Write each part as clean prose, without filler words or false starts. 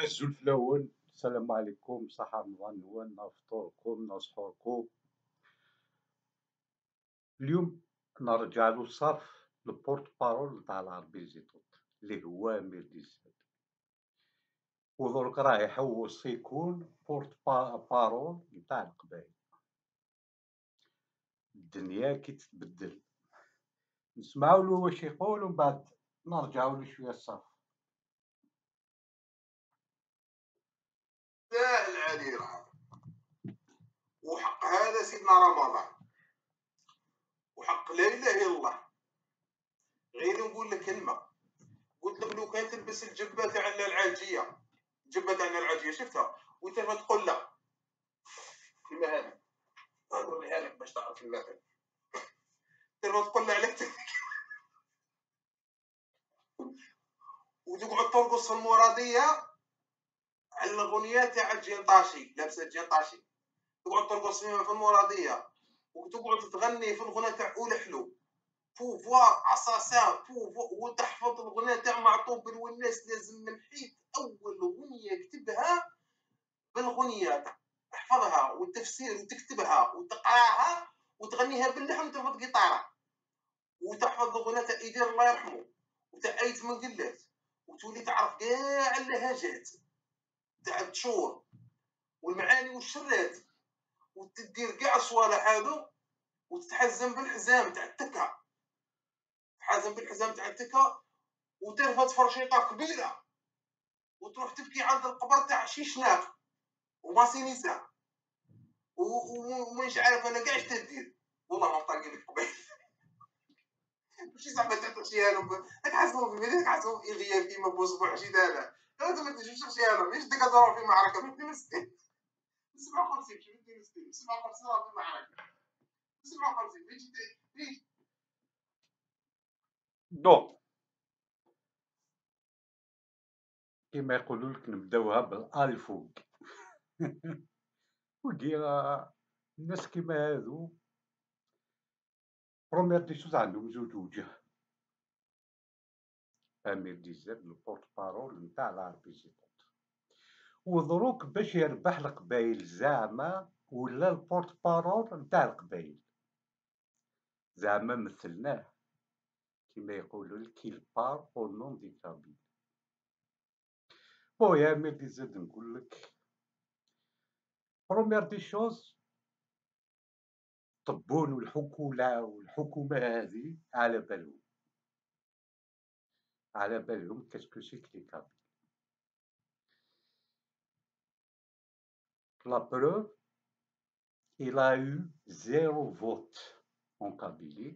الزول في الأول. السلام عليكم، صحة رمضان نوال نفطوركم نصحوركم. اليوم نرجع له صاف البورت بارول تاع العربي زيتوت اللي هو امير ديسات، ودرك راه يحوس يكون بورت بارول نتاع القبائل. الدنيا كي تتبدل نسمعوا له واش يقول ومن بعد نرجعوا له شويه الصاف. ساهل عليه راه، وحق هذا سيدنا رمضان، وحق لا اله الا الله. غير نقول لك كلمه، قلت لك لو كان تلبس الجبه تاعنا العاجيه، الجبه تاعنا العاجيه شفتها وانت ما تقول لا كلمه هذه، نوريها لك باش تعرف المثل. انت ما تقول لا عليك وتقعد ترقص في المراديه على الاغنيه تاع الجنطاشي، لابسه الجنطاشي تقعد ترقص فيها في المراديه، وتقعد تغني في الغنى تاع اولى حلو بوفوار اساسان وتحفظ الغناء تاع معطوب والناس لازم من حيث اول اغنيه كتبها بالغنيه تحفظها والتفسير وتكتبها وتقراها وتغنيها باللحن وتربط قيطاره وتحفظ الغناء تاع ايدير الله يرحمه وتاع ايت من قلات وتولي تعرف كاع اللهجات تاع التشور والمعاني والشرات وتدير كاع الصوالح هذو وتتحزم بالحزام تاع التكه، تحزم بالحزام تاع التكه وترفد فرشيطه كبيره وتروح تبكي عند القبر تاع شيشناق وماسينيسا ومش عارف انا كاع اش تدير، والله ما طاقين القبيل. ماشي زعما تعطيها لهم تحسبوا في ميدان تحسبوا في غياب كيما بوسبوع شي دابا انت ما تجيبش شي انا مش ديك ضرب في معركه من 62 57 مش 62 57 راه في معركه 57 يجي دونك كيما يقولوا لك نبداوها بالالفوق. ودي الناس كيما هادو بروميير دي شوز عندهم زوج وجه. امير ديزاد البورت بارول نتاع العربي زيتوت، ودروك باش يربح القبايل زعما ولا البورت بارول نتاع القبايل زعما مثلناه كيما يقولوا لك البار او نون دي كابيل. بو يا امير ديزاد نقول لك بروميير دي شوز الطبون والحكومه هذه على بالهم كاسكو سي كلي كابيل. La preuve, il a eu 0 vote en Kabylie.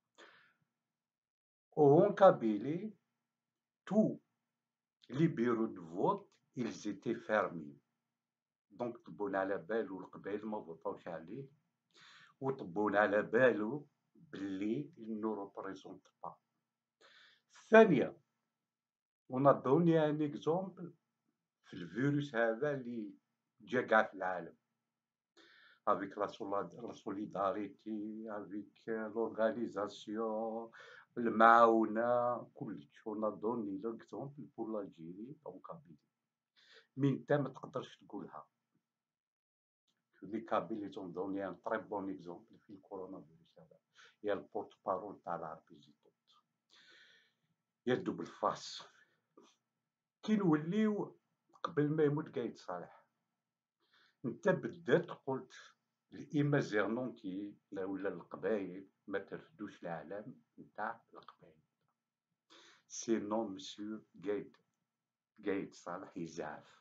En Kabylie, tous les bureaux de vote, ils étaient fermés. Donc, طبونا على بالو القبائل ما فوطاوش عليه، وطبونا على بالو بلي إنو ريبريزونت با. الثانية، ونضوني ان اكزومبل في الفيروس هذا اللي جا كاع في العالم، avec la solidarité, avec l'organisation, المعاونة كلش. ونضوني لوكزومبل بور لاجيري أو كابيلي، مين نتا ما تقدرش تقولها. لي كابيلي تون دوني ان تري بون اكزومبل في الكورونا فيروس هذا، هي البورت بارول تاع العربي زيتوت يدو بالفاس. كي نوليو قبل ما يموت قايد صالح، انت بدات قلت الإيما زيرنونتي ولا القبايل ما ترفدوش العلم نتاع القبايل، سينو مسيو قايد صالح يزعف.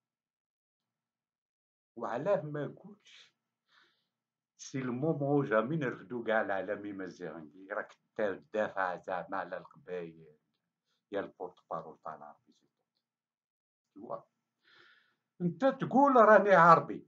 وعلاه ما قلتش سي المومون جامي نرفدو كاع العالمي مزيغنكي، راك تدافع زعما على القبايل يا البورت بارول تاع العربي زيتوت. انت تقول راني عربي،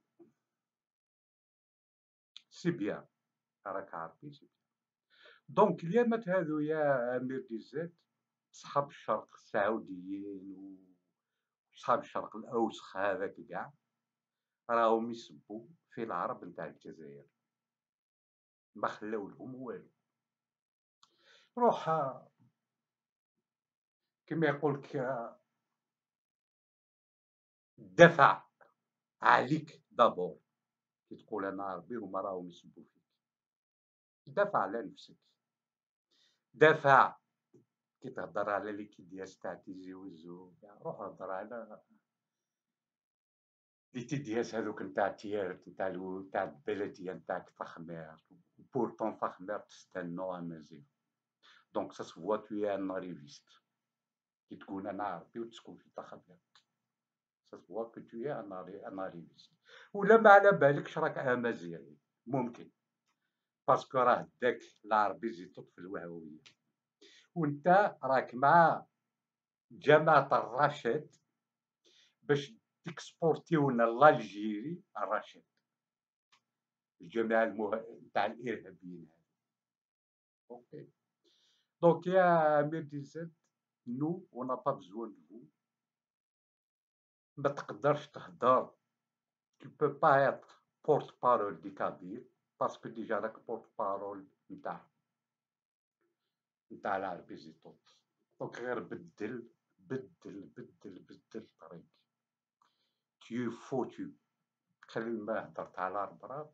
سي بيان راك عربي سي بيان. دونك اليامات هذو يا امير ديزاد صحاب الشرق السعوديين وصحاب الشرق الاوسخ هذاك كاع راهم يسبوا في العرب نتاع الجزائر، ما خلاو لهم والو. روح كيما يقولك دافع عليك دابور كي تقول انا عربي وما راهم يسبوا فيك. دافع على نفسك، دافع كي تهضر على ليكيب ديال تاع تيزي وزو، روح هضر على ليكيب ديال هذوك نتاع تيارت نتاع البلديه نتاعك تخمير، بورتون تخمير تستنوا امازيغ. دونك سا سفوا تو اي ان اريفيست كي تكون انا عربي وتسكن في تخمير، سا سفوا كو تو اي ان اريفيست. ولا ما على بالكش راك امازيغي ممكن، باسكو راه داك العربي زيتوت في الوهويه، وانت راك مع جماعه الرشاد باش تكسبورتيونا لالجيري الرشاد، الجماعه نتاع الارهابيين هذو. اوكي دونك يا امير ديزاد، نو اون با بزوان دو فو. ما تقدرش تهضر، tu peux pas être porte-parole دي كابير باسكو ديجا راك porte-parole نتاع العربي زيتوت. دونك غير بدل بدل بدل بدل الطريق. tu فوتو. خلي ما هضرت على البراد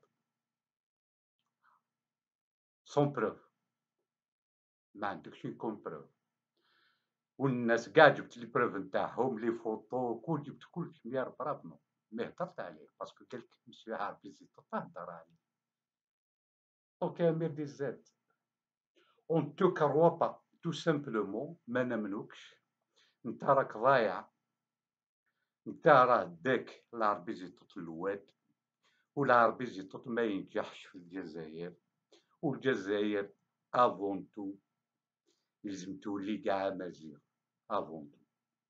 سون بروف، ما عندكش يكون بروف، والناس كاع جبت لي بروف نتاعهم لي فوتو كل جبت كلشي مية بروف. نو مي هضرت عليه باسكو قالك مسيو عربي زيتوت هضر عليه. دونك يا امير دي زاد، اون تو كروا با تو سامبلومون ما نمنوكش، نتا راك ضايع، نتا راه داك العربي زيتوت اللواد، والعربي زيتوت ما ينجحش في الجزائر، والجزائر افون تو لازم تولي كاع امازيغ افون تو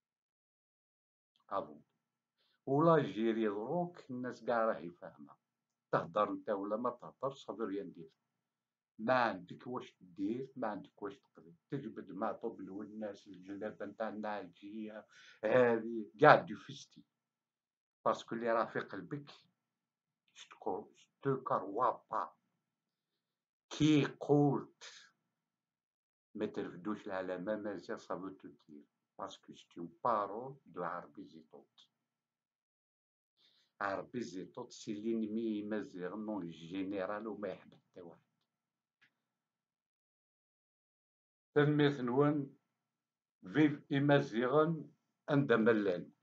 افون تو. والجيري دروك الناس كاع راهي فاهمه، تهضر نتا ولا ما تهضرش هضر يا ندير، ما عندك واش دير، ما عندك واش تقضي، تجبد معطوب الناس الجلابه نتاع النعجيه هذه كاع دو فيستي، باسكو اللي راه في قلبك جو كروا با. كي قلت ما ترفدوش العلامه مازال صافو تو دير، باسكو سي اون بارول دو عربي زيتوت. عربي زيتوت سي لينمي مازيغ نون جينيرال وما يحب حتى واحد. تنميت نون فيف إمازيغن عندما لان.